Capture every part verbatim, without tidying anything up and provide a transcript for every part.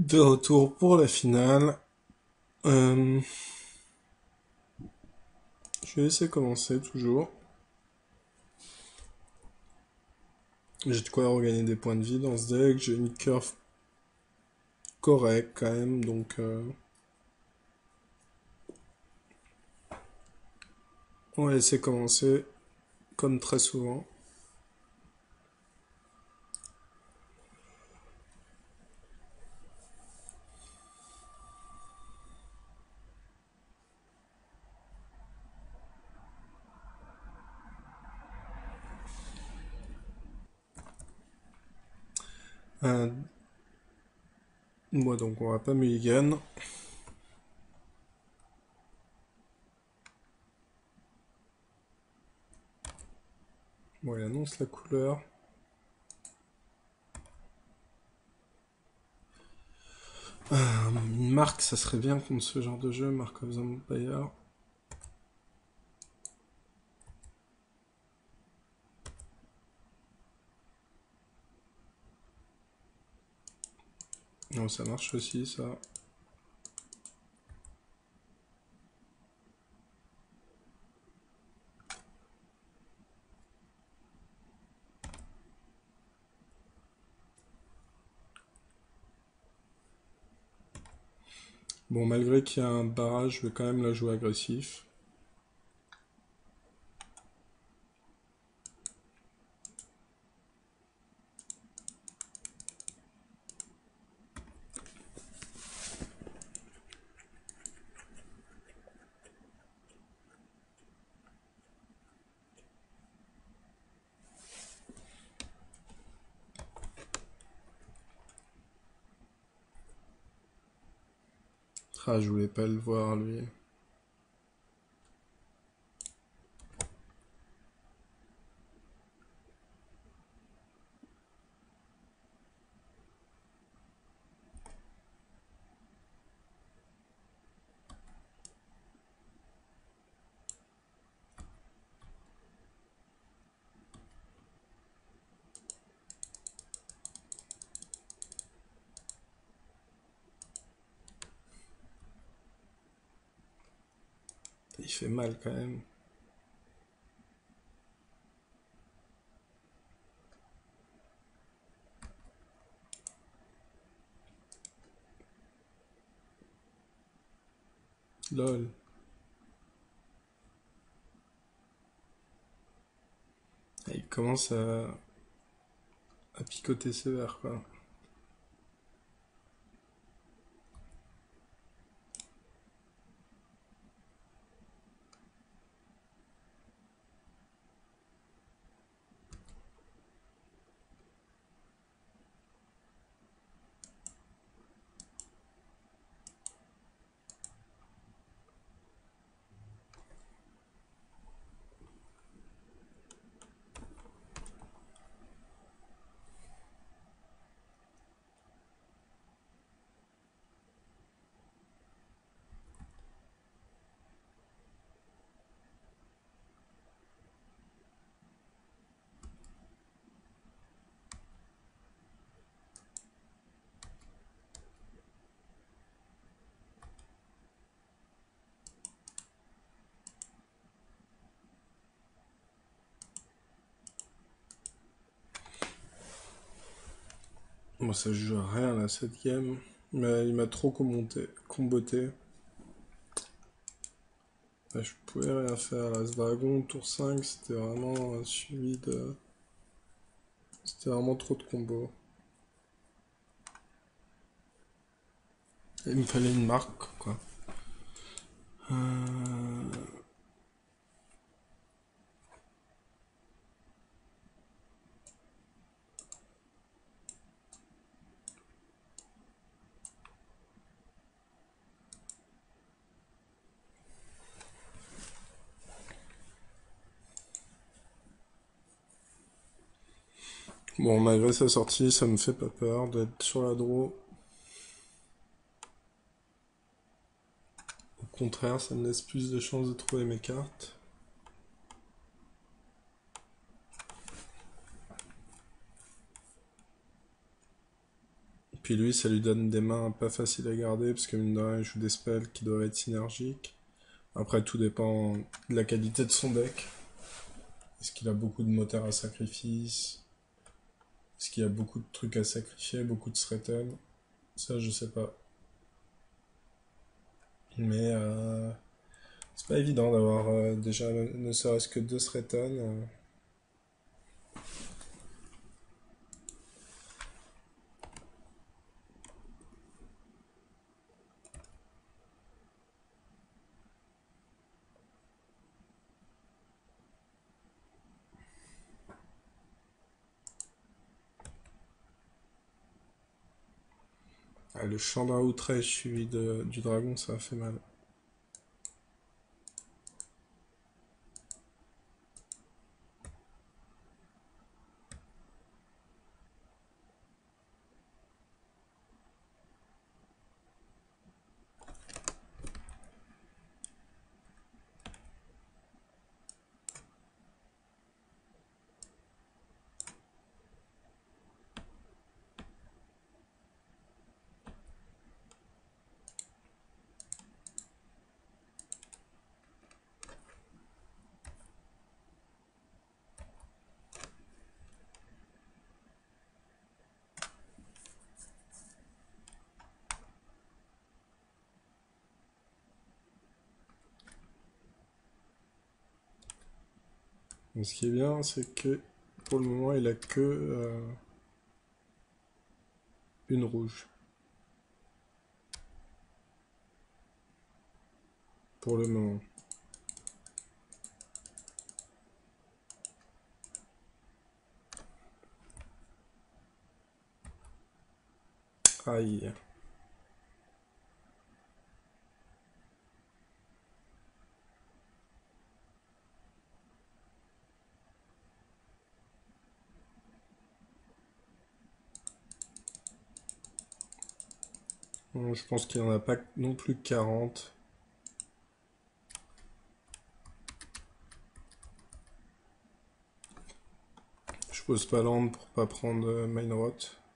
De retour pour la finale. Euh, je vais laisser commencer toujours. J'ai de quoi regagner des points de vie dans ce deck. J'ai une curve correcte quand même, donc euh, on va laisser commencer comme très souvent. Euh, moi donc on va pas mulligan. Bon, il annonce la couleur. Euh, une marque, ça serait bien contre ce genre de jeu, Mark of the Empire. Non, ça marche aussi, ça. Bon, malgré qu'il y a un barrage, je vais quand même la jouer agressif. Ah, je voulais pas le voir, lui. Il fait mal quand même. Lol. Ah, il commence à, à picoter sévère, quoi. Moi, ça joue à rien là, cette game. Mais il m'a trop commonté, comboté. Bah, je pouvais rien faire là. Ce dragon, tour cinq, c'était vraiment un suivi de. C'était vraiment trop de combos. Il me fallait une marque, quoi. Euh... Bon, malgré sa sortie, ça me fait pas peur d'être sur la draw. Au contraire, ça me laisse plus de chances de trouver mes cartes. Puis lui, ça lui donne des mains pas faciles à garder, parce que mine de rien, il joue des spells qui doivent être synergiques. Après, tout dépend de la qualité de son deck. Est-ce qu'il a beaucoup de moteurs à sacrifice? Est-ce qu'il y a beaucoup de trucs à sacrifier, beaucoup de threaten? Ça, je sais pas. Mais euh, c'est pas évident d'avoir euh, déjà ne serait-ce que deux threaten. euh. Ah, le Chandra Outrage suivi de, du dragon, ça a fait mal. Mais ce qui est bien, c'est que pour le moment, il a que euh, une rouge. Pour le moment. Aïe. Bon, je pense qu'il n'y en a pas non plus que quarante. Je pose pas land pour pas prendre euh, main rot.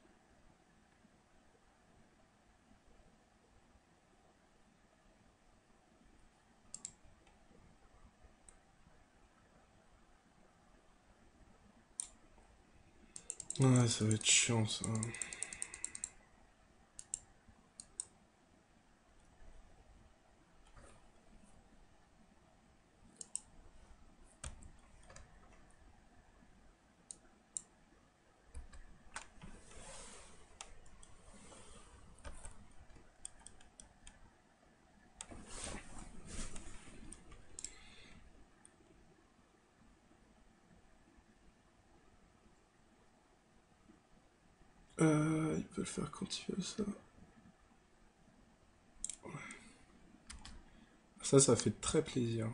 Ouais, ça va être chiant ça. Euh, il peut le faire quand il veut ça. Ça, ça fait très plaisir.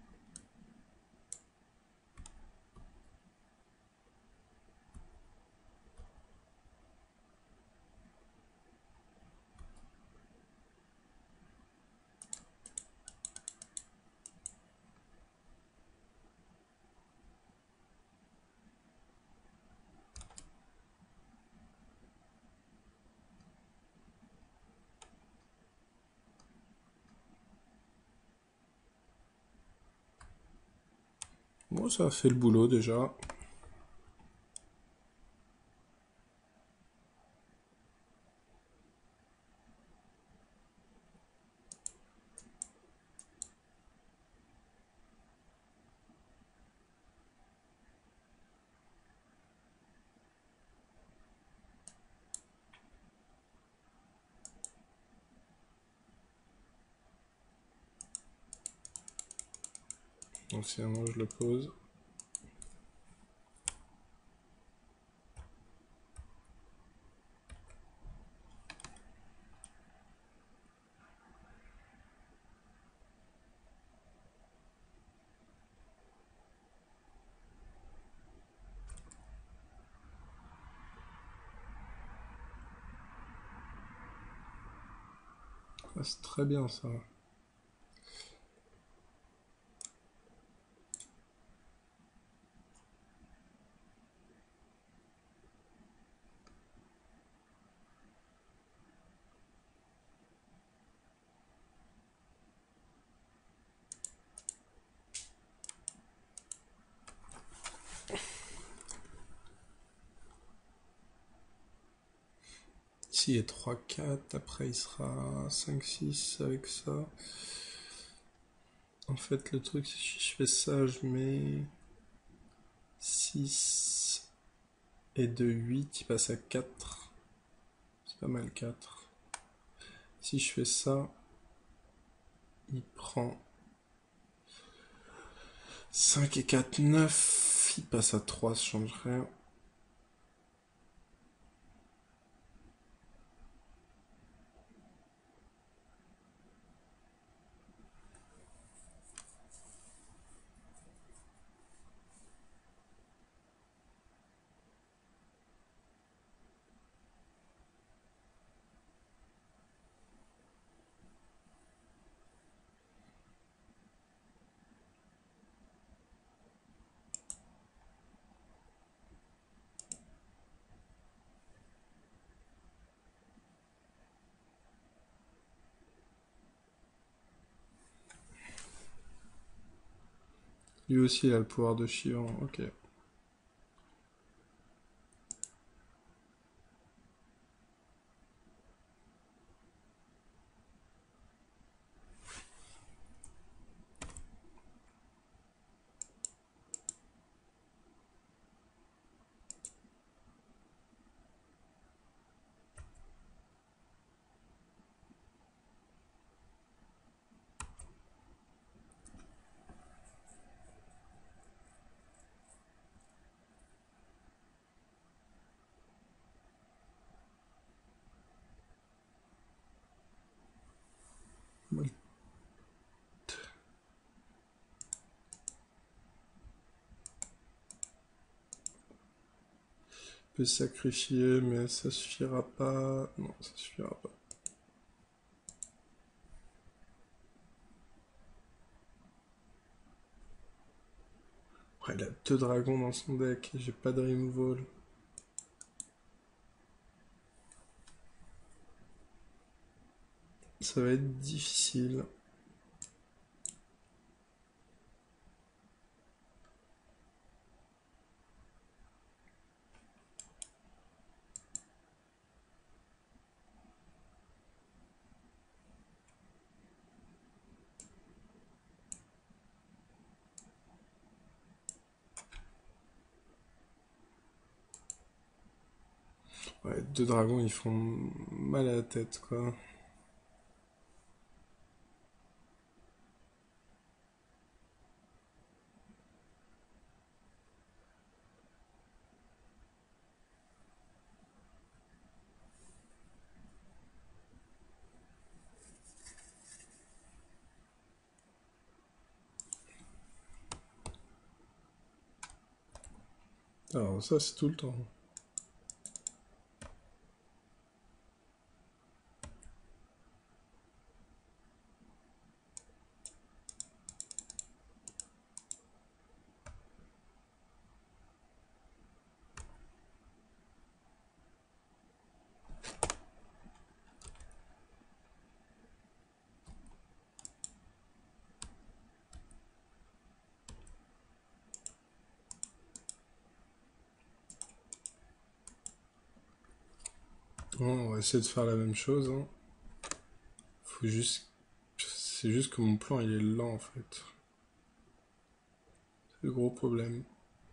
Bon, ça a fait le boulot déjà. Donc si maintenant je le pose. Ah, c'est très bien ça. Ici il est trois quatre, après il sera cinq six avec ça. En fait le truc si je fais ça, je mets six et de huit, il passe à quatre. C'est pas mal quatre. Si je fais ça, il prend cinq et quatre, neuf, il passe à trois, ça change rien. Lui aussi il a le pouvoir de Chivan, ok. Peut sacrifier, mais ça suffira pas. Non, ça suffira pas. Ouais, il a deux dragons dans son deck et j'ai pas de removal. Ça va être difficile. Ouais, deux dragons, ils font mal à la tête, quoi. Alors ça, c'est tout le temps. Bon, on va essayer de faire la même chose. Hein. Faut juste... C'est juste que mon plan, il est lent, en fait. C'est le gros problème.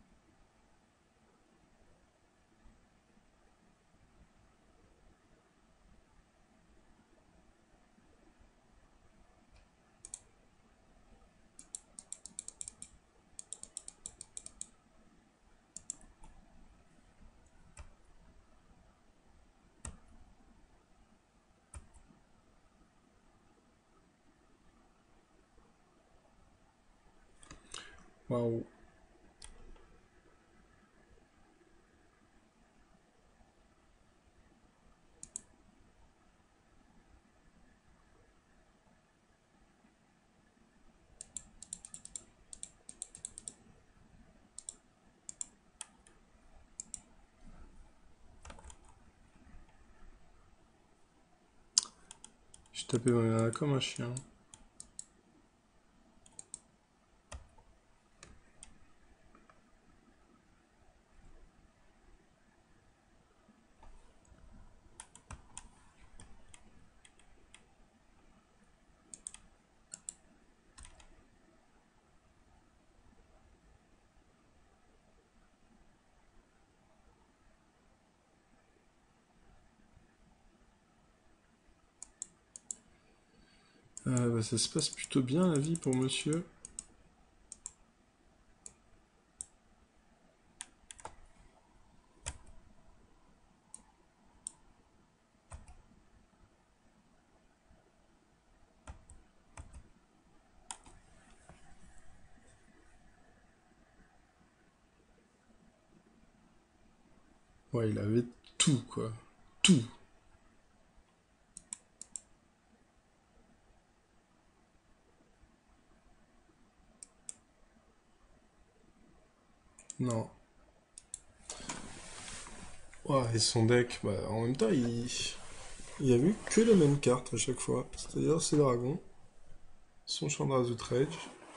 Waouh. J'ai tapé ma mana comme un chien. Euh, bah, ça se passe plutôt bien la vie pour monsieur. Ouais, il avait tout, quoi. Tout. Non. Ouais, et son deck, bah, en même temps, il... il y a eu que les mêmes cartes à chaque fois. C'est-à-dire ses dragons, son Chandra Outrage.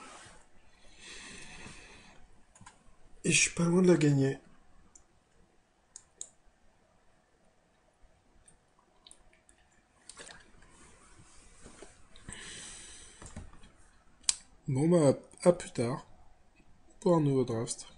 Et je suis pas loin de la gagner. Bon bah, à plus tard pour un nouveau draft.